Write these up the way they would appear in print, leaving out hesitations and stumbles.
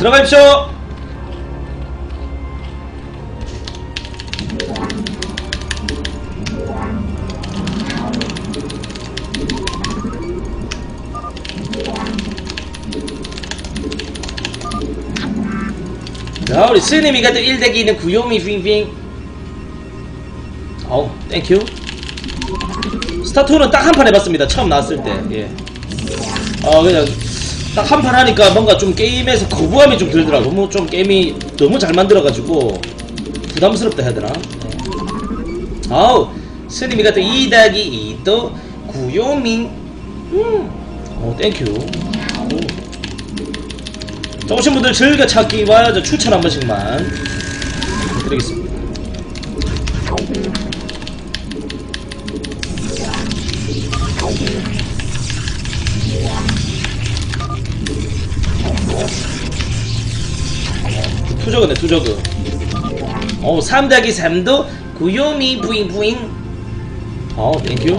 들어가십시오. 자, 우리 스님이가 또 1대기는 구요미 핑핑. 어우, 땡큐. 스타2는 딱 한 판 해봤습니다. 처음 나왔을 때. 예. 그냥 딱 한 판 하니까 뭔가 좀 게임에서 거부감이 좀 들더라고. 너무 좀 게임이 너무 잘 만들어가지고 부담스럽다 해야 되나? 예. 아우, 스님이가 또 2-2 또 구요미. 땡큐. 자, 오신 분들 즐겨찾기와 추천 한 번씩만 드리겠습니다. 투저그네, 투저그. 3-3도 구요미 부잉부잉. 땡큐.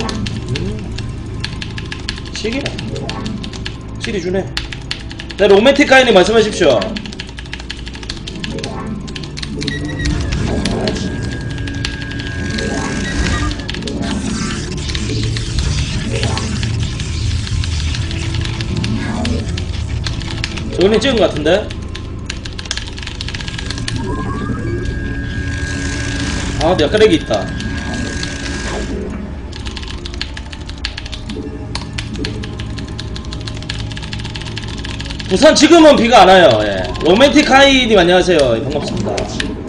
시기네. 실이 주네. 네, 로맨틱 가인님 말씀하십시오. 저번에 찍은 것 같은데? 약간 렉이 있다. 부산 지금은 비가 안 와요. 예. 로맨틱 하이님 안녕하세요. 반갑습니다.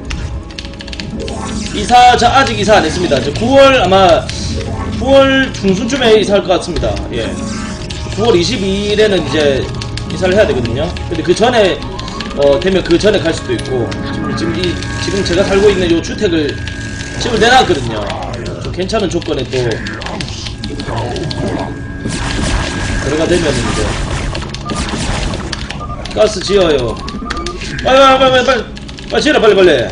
이사 저 아직 이사 안 했습니다. 저 9월 아마 9월 중순쯤에 이사할 것 같습니다. 예. 9월 22일에는 이제 이사를 해야 되거든요. 근데 그 전에 되면 그 전에 갈 수도 있고 지금 제가 살고 있는 요 주택을 집을 내놨거든요. 좀 괜찮은 조건에 또 들어가 되면 이제 가스 지어요. 빨리 지어라 빨리.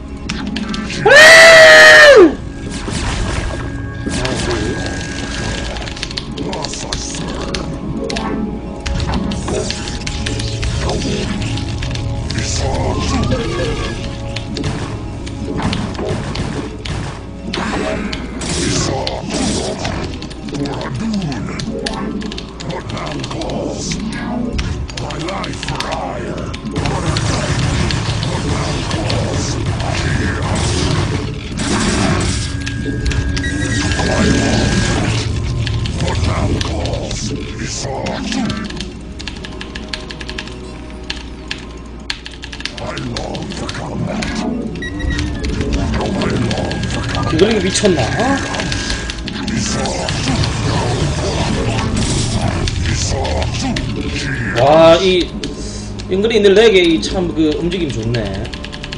기글링이 미쳤나? 와, 이 잉글이 있는 렉의 참 그 움직임 좋네.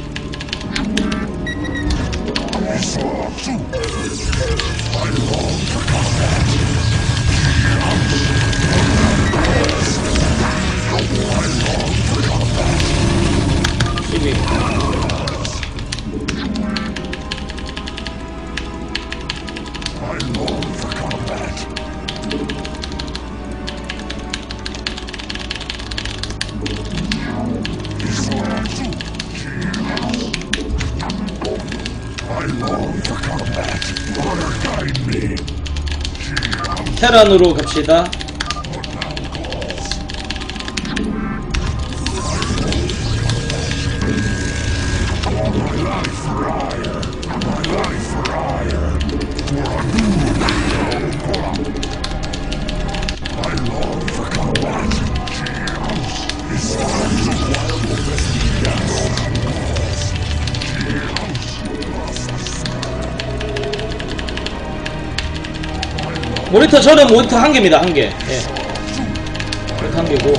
테란으로 갑시다. 모니터 저는 모니터 한 개입니다. 한 개. 예. 모니터 한 개고.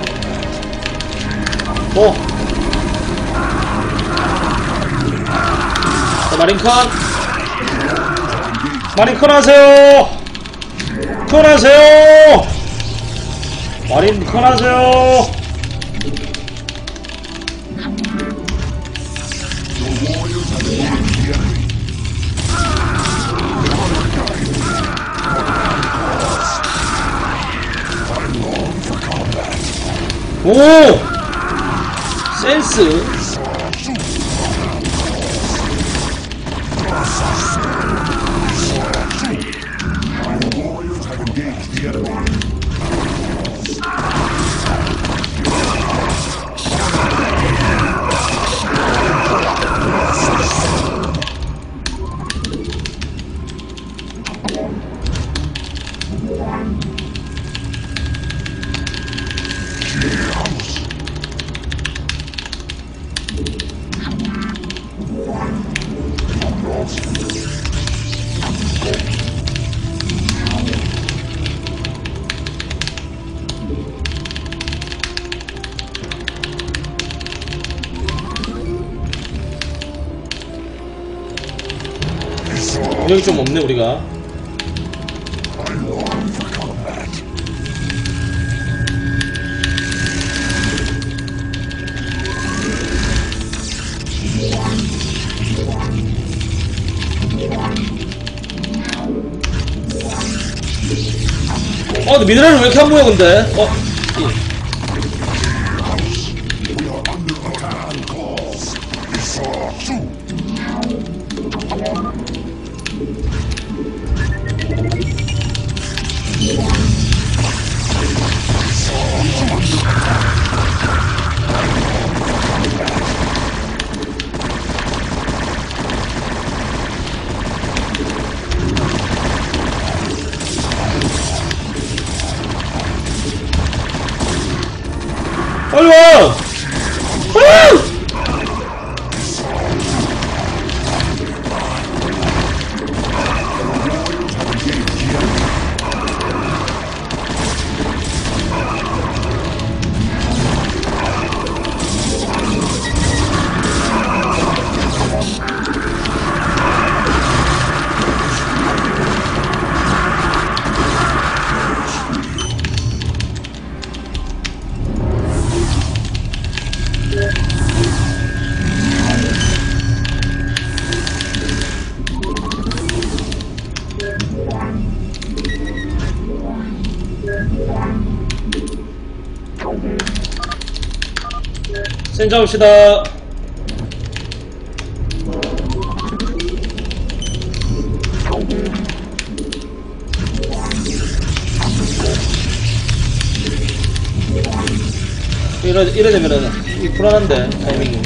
자, 마린컨. 마린컨 하세요. 컨 하세요. 마린컨 하세요. 오! 센스. 여기 좀 없네 우리가. 근데 미네랄을 왜 이렇게 안 모여 근데? 빨리 와! 센 잡읍시다. 이래 되면은 불안한데 타이밍이.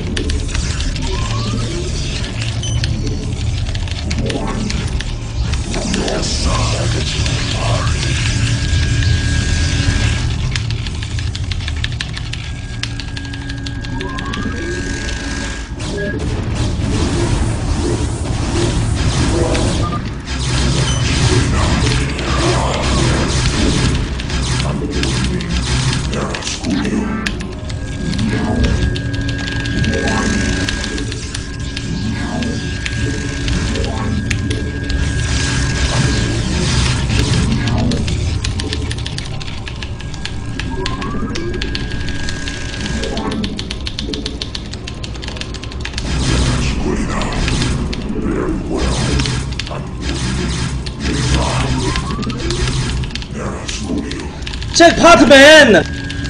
잭파트맨!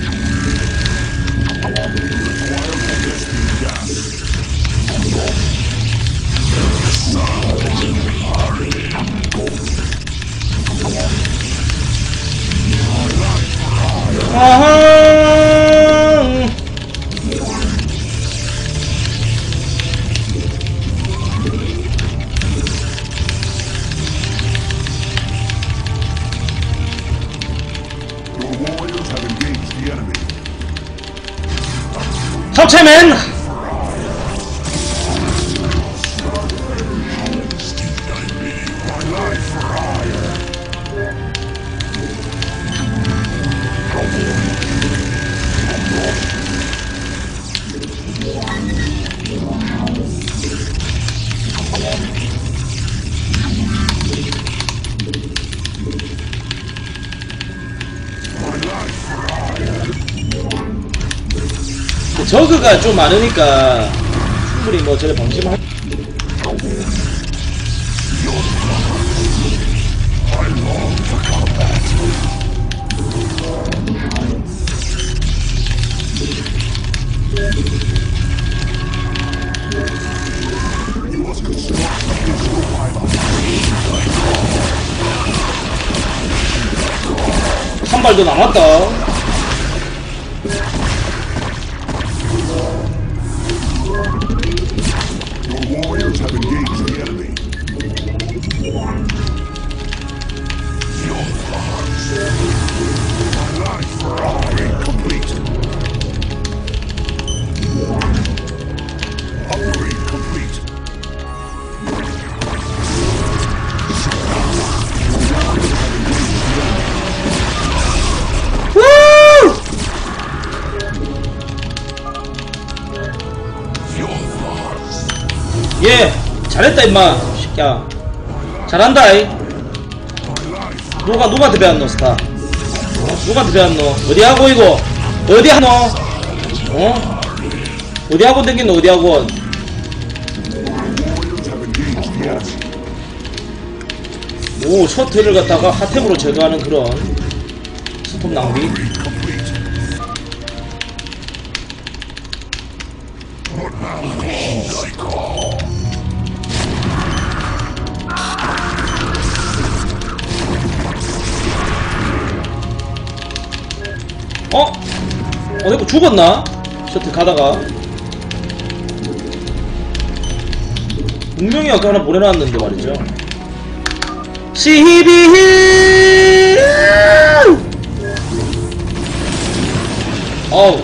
아하. 합체맨! 저그가 좀 많으니까 충분히 뭐 저래 방심할. 너 남았다. Warriors have engaged the enemy. Your thoughts. My life for upgrade complete. Upgrade complete. 우! Your thoughts. 예, 잘했다 임마. 새끼야. 잘한다. 이. 누구한테 배웠노 스타? 누구한테 배웠노? 어디 하고 이거? 어디 하노? 어? 어디 학원 댕겼노? 어디 학원? Warriors have engaged the enemy. 오, 셔틀을 갖다가 핫템으로 제거하는 그런 스톱 낭비. Upgrade complete. What now? I call. 어? 내가 죽었나? 셔틀 가다가 분명히 아까 하나 보내놨는데 말이죠. 12! 어우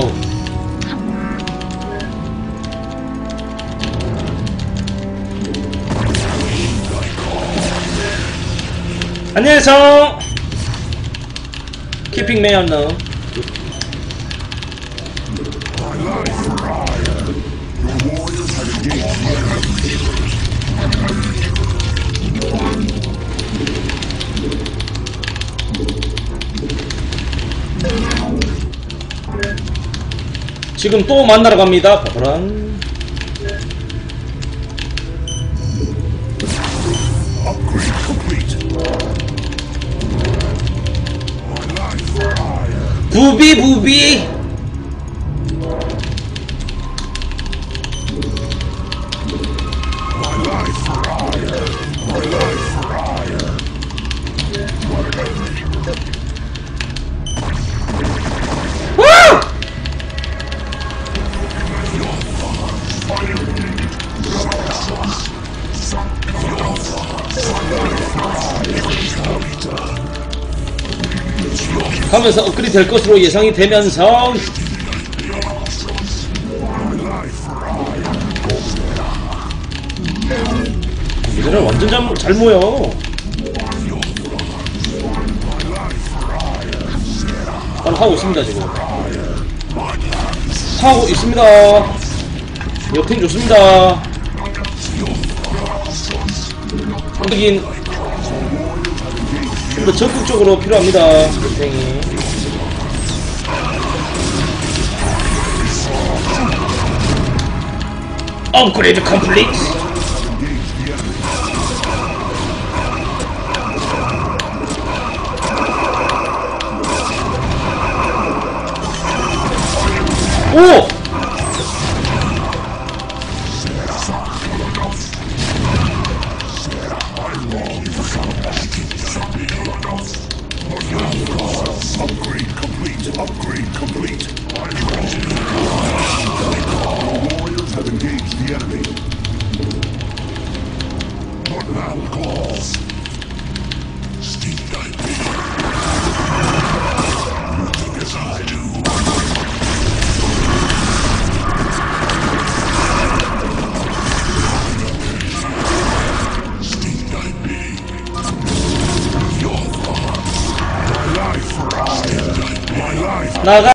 안녕히 계세요. Keeping me unknown. My life for hire. Your warriors have engaged the enemy. 지금 또 만나러 갑니다. 바바란. Upgrade complete. My life for hire. 부비. My life for hire. My life for hire. 우! 가면서 업그레이드 될 것으로 예상이 되면서 얘들은 완전 잘 모여. 바로 하고 있습니다. 지금 하고 있습니다. 역행 좋습니다. 긴 좀 더 적극적으로 필요합니다. 역행이. 업그레이드 컴플리트. 오! Upgrade complete. Upgrade complete. Warriors have engaged the enemy. What now calls? Steam diving. As I do. Steam diving. Your thoughts. My life for hire. My life. 나가.